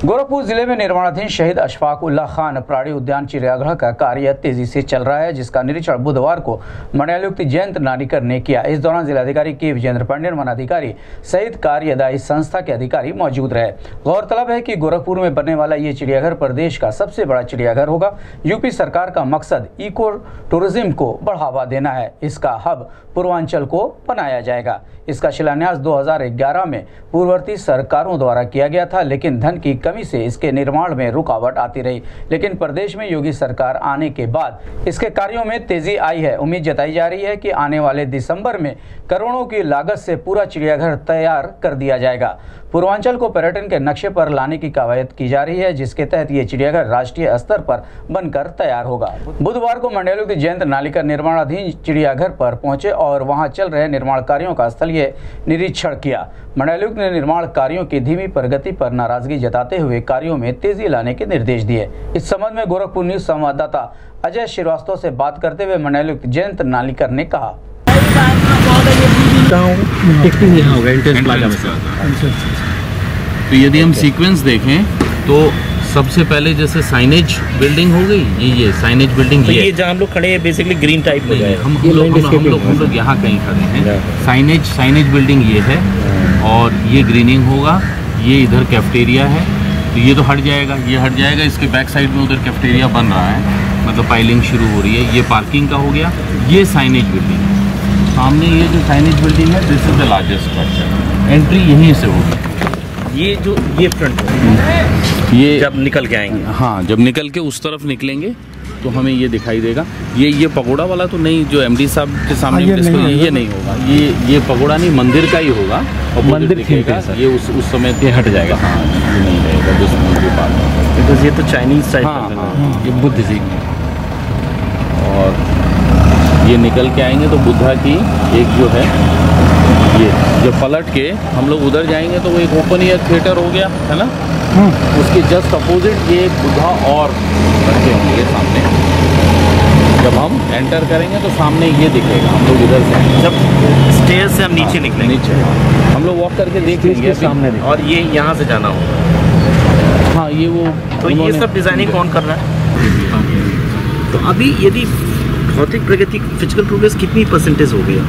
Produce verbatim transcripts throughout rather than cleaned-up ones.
गोरखपुर जिले में निर्माणाधीन शहीद अशफाक उल्लाह खान प्राणी उद्यान चिड़ियाघर का कार्य तेजी से चल रहा है, जिसका निरीक्षण बुधवार को मंडलायुक्त जयंत नालीकर ने किया। इस दौरान जिलाधिकारी के विजेंद्र पांडेय, वनाधिकारी सहित कार्यदायी संस्था के अधिकारी मौजूद रहे। गौरतलब है कि गोरखपुर में बनने वाला ये चिड़ियाघर प्रदेश का सबसे बड़ा चिड़ियाघर होगा। यूपी सरकार का मकसद इको टूरिज्म को बढ़ावा देना है। इसका हब पूर्वांचल को बनाया जाएगा। इसका शिलान्यास दो हज़ार ग्यारह में पूर्ववर्ती सरकारों द्वारा किया गया था, लेकिन धन की कमी से इसके निर्माण में रुकावट आती रही। लेकिन प्रदेश में योगी सरकार आने के बाद इसके कार्यों में तेजी आई है। उम्मीद जताई जा रही है कि आने वाले दिसंबर में करोड़ों की लागत से पूरा चिड़ियाघर तैयार कर दिया जाएगा। पूर्वांचल को पर्यटन के नक्शे पर लाने की कवायद की जा रही है, जिसके तहत ये चिड़ियाघर राष्ट्रीय स्तर पर बनकर तैयार होगा। बुधवार को मंडलायुक्त जयंत नालीकर निर्माणाधीन चिड़ियाघर पर पहुंचे और वहां चल रहे निर्माण कार्यों का स्थलीय निरीक्षण किया। मंडलायुक्त ने निर्माण कार्यों की धीमी प्रगति पर नाराजगी जताते हुए कार्यों में तेजी लाने के निर्देश दिए। इस संबंध में गोरखपुर न्यूज संवाददाता अजय श्रीवास्तव से बात करते हुए मंडलायुक्त जयंत नालीकर ने कहा, यहाँ होगा इंटेंस प्लाजा में सर। तो यदि हम सीक्वेंस देखें तो सबसे पहले जैसे साइनेज बिल्डिंग हो गई, ये ये साइनेज बिल्डिंग, तो ये जहाँ हम लोग खड़े हैं बेसिकली ग्रीन टाइप में है। हम हम लोग हम लोग हम लोग यहाँ कहीं खड़े हैं। साइनेज साइनेज बिल्डिंग ये है और ये ग्रीनिंग होगा। ये इधर कैफेटेरिया है, तो ये तो हट जाएगा, ये हट जाएगा। इसके बैक साइड में उधर कैफेटेरिया बन रहा है, मतलब पाइलिंग शुरू हो रही है। ये पार्किंग का हो गया। ये साइनेज बिल्डिंग सामने, ये जो साइनेज बिल्डिंग है, this is the largest structure. Entry यहीं से होगी। ये जो ये फ्रंट ये जब निकल के आएंगे, हाँ, जब निकल के उस तरफ निकलेंगे तो हमें ये दिखाई देगा। ये ये पगोड़ा वाला तो नहीं, जो एमडी साहब के सामने ये नहीं, ये नहीं होगा। ये ये पगोड़ा नहीं, मंदिर का ही होगा। और मंदिर दिखेगा, ये उस उस समय ये हट जाएगा। हाँ, ये नहीं रहेगा जिस मंदिर के पास, बिकॉज ये तो चाइनीज टाइप है, ये बुद्ध जी। और ये निकल के आएंगे तो बुद्धा की एक जो है, ये जब पलट के हम लोग उधर जाएंगे तो वो एक ओपन एयर थिएटर हो गया है ना। उसके जस्ट अपोजिट ये बुद्धा और रखे होंगे सामने। जब हम एंटर करेंगे तो सामने ये दिखेगा। हम लोग इधर से जब स्टेयर से हम नीचे निकलेंगे, नीचे हम लोग वॉक करके देख लेंगे सामने, और ये यहाँ से जाना होगा। हाँ, ये वो तो ये सब डिजाइनिंग कौन कर रहा है? तो अभी यदि भौतिक प्रगति, फिजिकल प्रोग्रेस कितनी परसेंटेज हो गया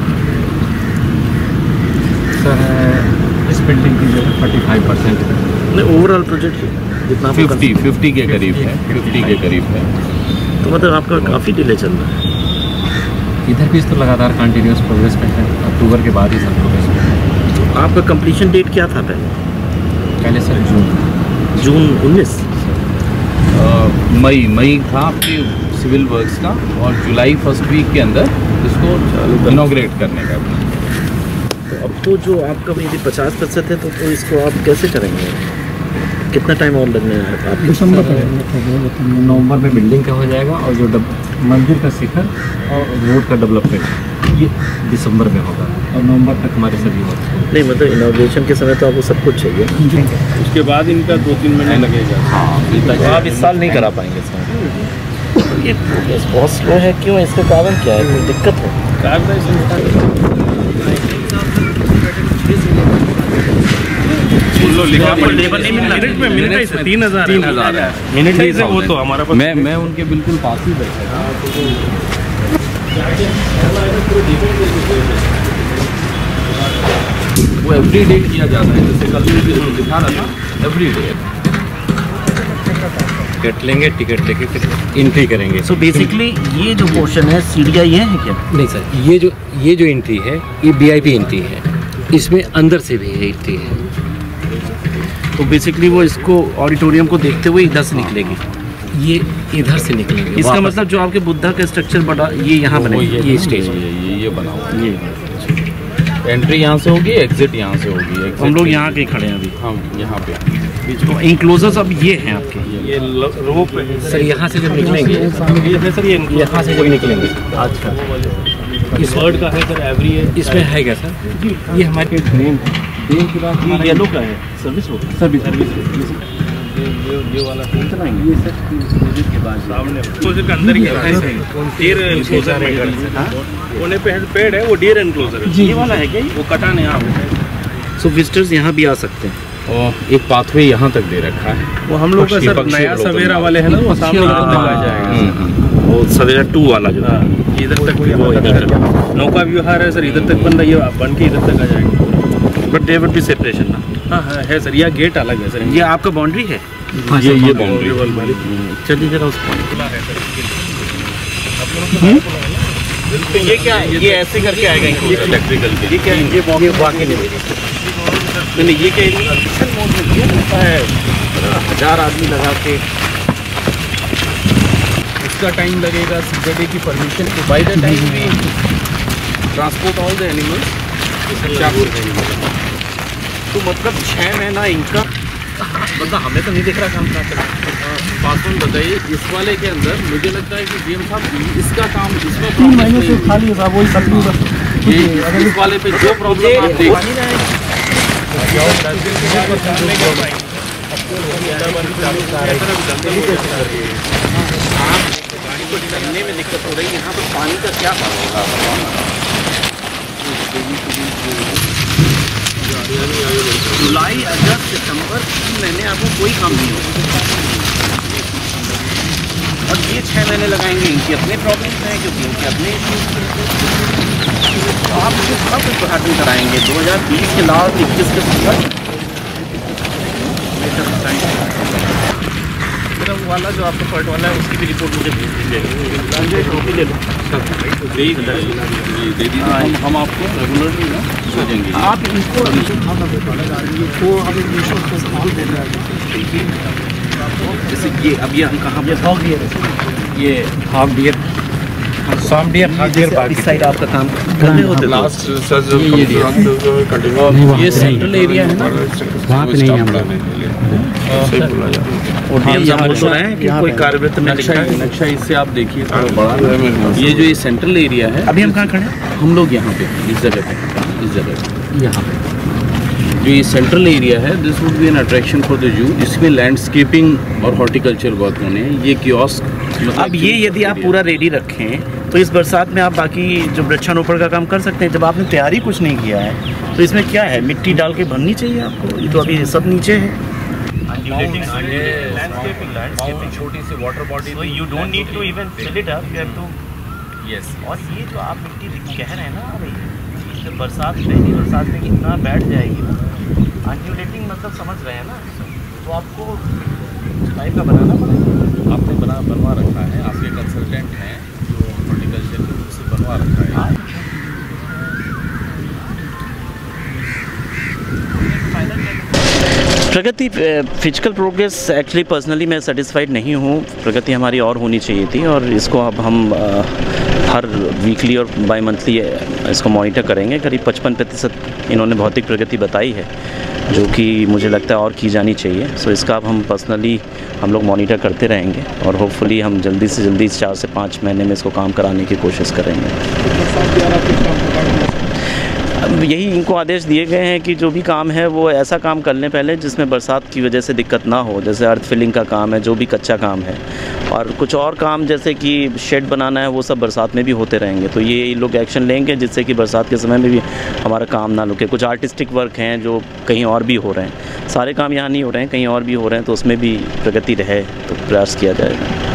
सर? इस बिल्डिंग की जो है फोर्टी फाइव परसेंट नहीं, ओवरऑल प्रोजेक्ट जितना फिफ्टी फिफ्टी के करीब है, फिफ्टी के करीब है। तो मतलब आपका काफ़ी डिले चल रहा है। इधर भी तो लगातार कंटिन्यूस प्रोग्रेस पे है। अक्टूबर के बाद ही सब प्रोग्रेस पे है। तो आपका कंप्लीशन डेट क्या था पहले? पहले सर जून जून उन्नीस मई मई था आपके सिविल वर्क्स का, और जुलाई फर्स्ट वीक के अंदर इसको इनॉग्रेट करने का। तो अब तो जो आपका यदि पचास प्रतिशत है तो, तो इसको आप कैसे करेंगे? कितना टाइम और लगने है आप? दिसंबर नवंबर में बिल्डिंग का हो जाएगा, और जो मंदिर का शिखर और रोड का डेवलपमेंट ये दिसंबर में होगा, और नवंबर तक हमारे सभी होगा। नहीं, मतलब इनॉग्रेशन के समय तो आपको सब कुछ चाहिए, उसके बाद इनका दो तीन महीने लगेगा। हाँ, आप इस साल नहीं करा पाएंगे इसमें। ये प्रोग्रेस बहुत स्लो है, क्यों? इसका कारण क्या है? कोई दिक्कत है? लेबर नहीं मिल रहा, मिनट में मिनट ही से तीन हज़ार तीन हज़ार है मिनट ही से। वो तो हमारा पास, मैं मैं उनके बिल्कुल पास ही बैठा था। वो एवरी डे किया जाता है, जैसे कल भी दिखा रहा था, एवरी डे टिकट लेंगे, टिकट लेके फिर एंट्री करेंगे। सो बेसिकली ये जो पोर्शन है सीढ़ियाँ ये है क्या? नहीं सर, ये जो ये जो एंट्री है ये वीआईपी एंट्री है। इसमें अंदर से भी एंट्री है। तो बेसिकली वो इसको ऑडिटोरियम को देखते हुए इधर से निकलेगी। ये इधर से निकलेंगे। इसका मतलब जो आपके बुद्धा का स्ट्रक्चर बड़ा, ये यहाँ बनेगा, ये स्टेज है, ये ये बना हुआ है। ये एंट्री यहाँ से होगी, एग्जिट यहाँ से होगी। हम लोग यहाँ कहीं खड़े हैं अभी। हम यहाँ पे इंक्लोजर्स अब ये हैं आपके, ये रोप सर। यहाँ से जब निकलेंगे, ये सर, ये यहाँ से जब निकलेंगे अच्छा, इस वर्ड का है सर, एवरी है। इसमें है क्या सर? ये हमारे ड्रेन ड्रेन के बाद ये येलो का है, सर्विस रोड, सर्विस ये ये वाला चलाएंगे। ये सर प्रोजेक्ट के बाद सामने प्रोजेक्ट के अंदर ही है, डियर एनक्लोजर में कोने पे पेड़ है, वो डियर एनक्लोजर है। ये वाला है क्या? वो कटा नहीं आप। सो विजिटर्स यहाँ भी आ सकते हैं। और एक पाथवे यहाँ तक दे रखा है। वो हम लोग का पक्षी- सर पक्षी नया अवलोकन सवेरा मार्ग। वाले है ना, वो सामने हाँ, इधर तक आ जाएगा। हम्म, हम्म। वो सवेरा टू वाला जो था इधर तक वो इधर तक नौका विहार है सर, इधर तक बन रही है, बन के इधर तक आ जाएगा। But there would be separation ना। हाँ हाँ है सर, यह गेट अलग है सर। ये आपका बाउंड्री है? ये ये बाउंड्री चलिए जरा उसको खुला है सर इसके लिए। तो ये क्या है? ये ऐसे करके आएगा इलेक्ट्रिकल के ये क्या है? ये वाकई नहीं नहीं नहीं, ये क्या किचन मोड में दिया होता है, हजार आदमी लगा के उसका टाइम लगेगा, सीजडे की परमिशन तो by the time we transport all the animals तो मतलब छः महीना इनका मतलब हमें तो नहीं दिख रहा काम करना। पासवान बताइए, इस वाले के अंदर मुझे लगता है कि डीएम साहब इसका काम इसमें तीन महीने से खाली है साहब, वही तकलीफ ये इस वाले पे जो प्रॉब्लम आप देख रहे हैं गाड़ी को चलने में दिक्कत हो रही है, यहाँ पर पानी का क्या हाल होगा? जुलाई अगस्त सितंबर तीन महीने आपको कोई काम नहीं होगा और ये छः महीने लगाएंगे, इनकी अपने प्रॉब्लम्स हैं क्योंकि इनके अपने तो आप मुझे कब उद्घाटन कराएंगे? दो हज़ार बीस के लास्ट इक्कीस के बाद मेरा वो वाला जो आपका फर्ट वाला है उसकी भी रिपोर्ट मुझे भेज दीजिएगा। टोपी ले लो दे दीजिए, हम हम आपको रेगुलरली ना भेजेंगे। आप इनको तो हम इनको दे रहे हैं। जैसे ये अब ये हम कहाँ ये हॉग डियर ये हॉग डियर साम डियर हॉग डियर इस साइड आपका काम कर रहे होते लास्ट ये सेंट्रल एरिया है ना, वहाँ पे नहीं है हम लोग। और डीएम साहब बोल तो रहे हैं कि कोई कार्यवृत्त में लिखा नक्शा है। नक्शा इससे आप देखिए थोड़ा बड़ा, ये जो ये सेंट्रल एरिया है, अभी हम कहाँ खड़े हैं? हम लोग यहाँ पे इस जगह पे इस जगह पे यहाँ पे जो ये सेंट्रल एरिया है, this would be an attraction for the zoo. इसमें लैंडस्केपिंग और हॉर्टिकल्चर बहुत होने हैं। ये कियोस्क मतलब अब ये यदि आप पूरा रेडी रखें तो इस बरसात में आप बाकी जो वृक्षारोपण का काम कर सकते हैं। जब आपने तैयारी कुछ नहीं किया है तो इसमें क्या है, मिट्टी डाल के भरनी चाहिए आपको। ये तो अभी सब नीचे है। छोटी सी water body, you don't need to even fill it up, you have to yes. और ये जो आप मिट्टी कह रहे हैं ना, अरे जब बरसात पहली बरसात में कितना बैठ जाएगी ना, अनड्यूलेटिंग मतलब समझ रहे हैं ना, तो आपको टाइप का बनाना पड़ेगा। आपने बना बनवा रखा है, आपके कंसल्टेंट हैं जो हॉर्टिकल्चर के उससे बनवा रखा है। प्रगति फिजिकल प्रोग्रेस एक्चुअली पर्सनली मैं सेटिस्फाइड नहीं हूँ। प्रगति हमारी और होनी चाहिए थी और इसको अब हम आ, हर वीकली और बाई मंथली इसको मॉनिटर करेंगे। करीब पचपन प्रतिशत इन्होंने भौतिक प्रगति बताई है, जो कि मुझे लगता है और की जानी चाहिए। सो इसका अब हम पर्सनली हम लोग मॉनिटर करते रहेंगे और होपफुली हम जल्दी से जल्दी चार से पाँच महीने में इसको काम कराने की कोशिश करेंगे। अब यही इनको आदेश दिए गए हैं कि जो भी काम है वो ऐसा काम कर लें पहले जिसमें बरसात की वजह से दिक्कत ना हो। जैसे अर्थ फिलिंग का काम है, जो भी कच्चा काम है, और कुछ और काम जैसे कि शेड बनाना है, वो सब बरसात में भी होते रहेंगे। तो ये लोग एक्शन लेंगे जिससे कि बरसात के समय में भी हमारा काम ना रुके। कुछ आर्टिस्टिक वर्क हैं जो कहीं और भी हो रहे हैं, सारे काम यहाँ नहीं हो रहे हैं, कहीं और भी हो रहे हैं, तो उसमें भी प्रगति रहे तो प्रयास किया जाएगा।